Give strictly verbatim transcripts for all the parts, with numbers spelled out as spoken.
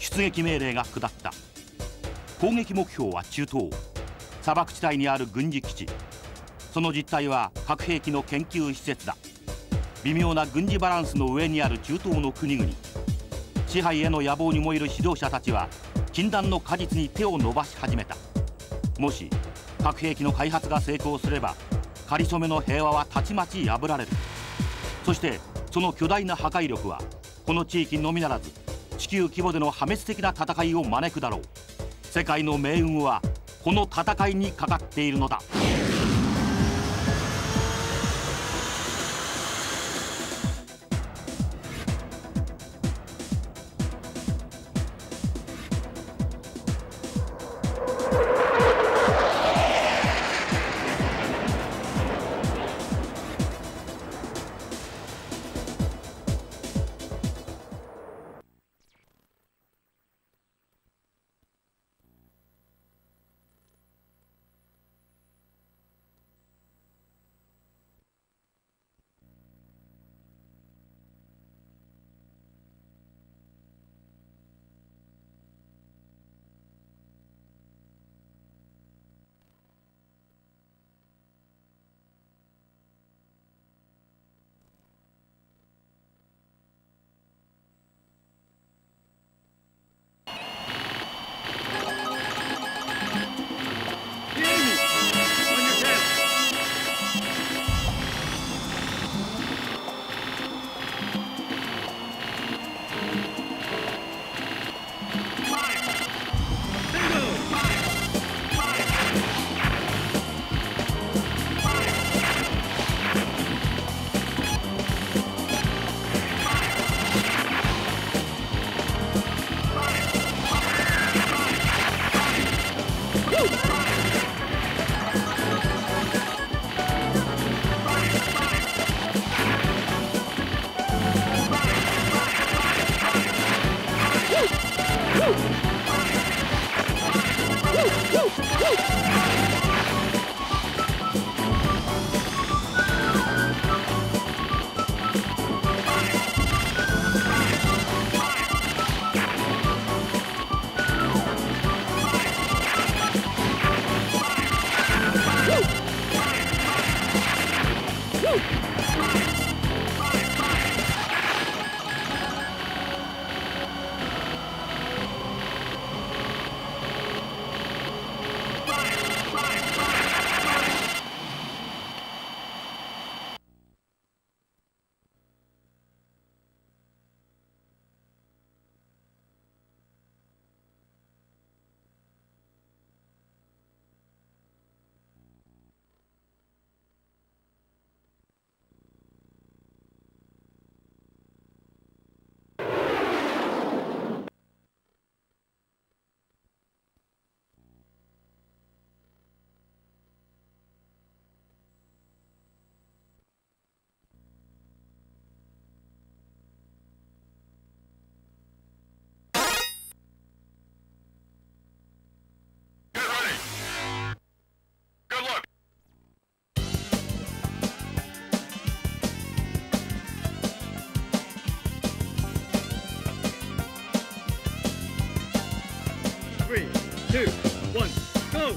出撃命令が下った。攻撃目標は中東砂漠地帯にある軍事基地。その実態は核兵器の研究施設だ。微妙な軍事バランスの上にある中東の国々、支配への野望に燃える指導者たちは禁断の果実に手を伸ばし始めた。もし核兵器の開発が成功すれば、かりそめの平和はたちまち破られる。そしてその巨大な破壊力はこの地域のみならず地球規模での破滅的な戦いを招くだろう。世界の命運はこの戦いにかかっているのだ。 Three, two, one, go!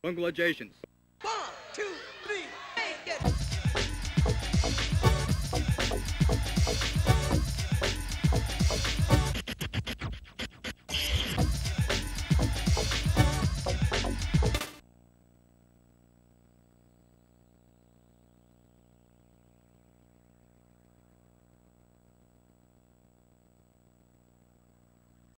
Congratulations.